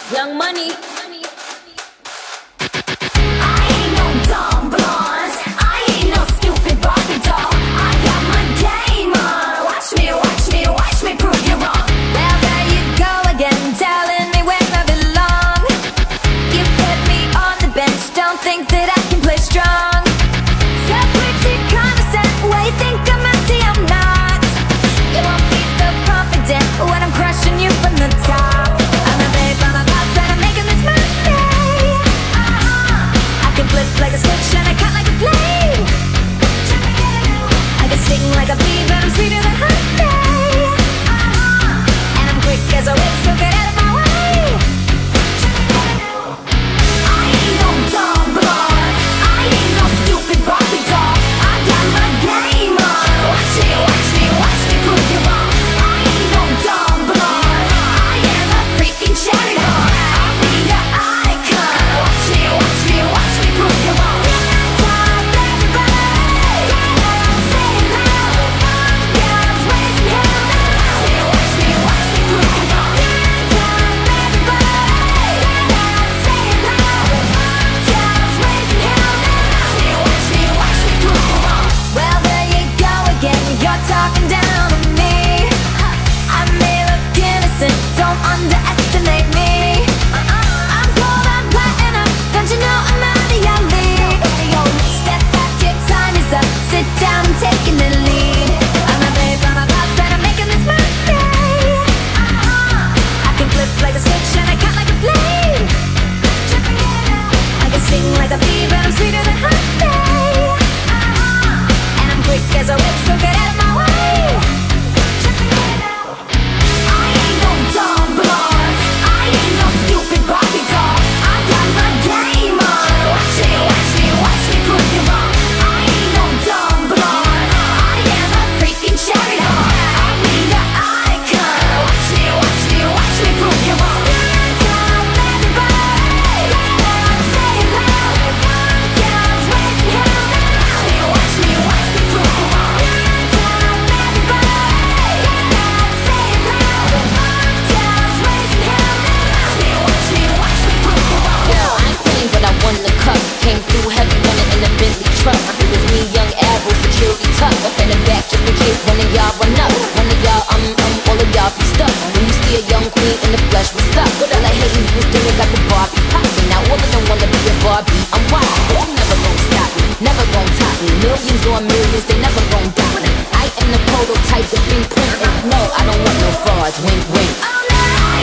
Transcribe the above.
Young Money. I ain't no dumb blonde. I ain't no stupid Barbie doll. I got my game on. Watch me, watch me, watch me prove you wrong. Well, there you go again, telling me where I belong. You put me on the bench, don't think that I can play strong. So pretty condescend, why you think I'm empty? I'm not. You won't be so confident when I'm crushing you from the top. I'm a babe on a boss and I'm making this money. I can flip like a switch and I cut like a blade. I can sting like a bee, but I'm sweeter than honey. And I'm quick as a whip, so get out of my way. I ain't no dumb blonde. I ain't no stupid Barbie doll. I got my game on. Watch me, watch me, watch me prove you wrong. I ain't no dumb blonde. I am a freaking cherry doll. I'll be your icon. Watch me, watch me, watch me prove you wrong. Top everybody, say it loud. Girls raising hell now. Watch me, watch me prove you wrong. Top everybody, say it loud. Girls raising hell now. Watch me, watch me prove you wrong. Well, there you go again. You're talking down on me. I may look innocent, don't underestimate me. I'm gold, I'm platinum, don't you know I'm out of your league? Step back, your time is up, sit down, I'm taking the lead. I'm a babe, I'm a boss, and I'm making this money. I can flip like a switch and I cut like a blade. I can sting like a bee, but I'm sweeter than honey. And I'm quick as a whip, so get out of my way. I ain't no dumb blonde. I ain't no stupid Barbie doll. I got my game on. Watch me, watch me, watch me prove you wrong. I ain't no dumb blonde. I am a freaking cherry doll. I'll be your icon. Watch me, watch me, watch me prove you wrong. Top everybody, say it loud. Girls raising hell now. Watch me, watch me prove you wrong. Top everybody, say it loud. Girls raising hell now. Watch me, watch me prove you wrong. Yo, I ain't queen, but I won the cup. Came through heavy running in a Bentley truck. It was me, young Avril, security tuck. Up in the back just in case one of y'all run up. One of y'all, all of y'all be stuck. When you see a young queen in the flesh, what's up? All I hate you was doing got the Barbie poppin'. Now all of them wanna be a Barbie. I'm wild, but you never gon' stop me. Never gon' top me. Millions on millions, they never gon' doubt me. I am the prototype, the blueprint. And no, I don't want no frauds. Wink, wink. Oh no, I